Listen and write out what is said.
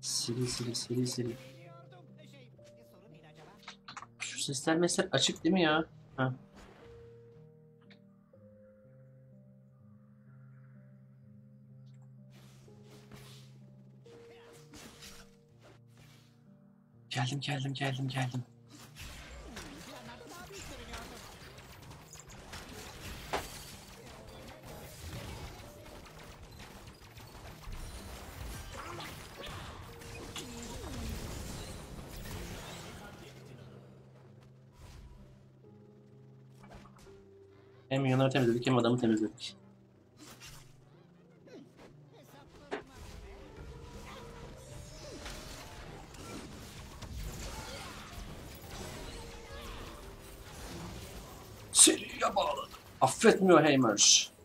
Seri seri seri seri. Şu sesler mesela açık değil mi ya? Ha. Geldim geldim geldim geldim. Hem minyonları temizledik hem adamı temizledik. Seriye bağladım. Affetmiyor Hammers.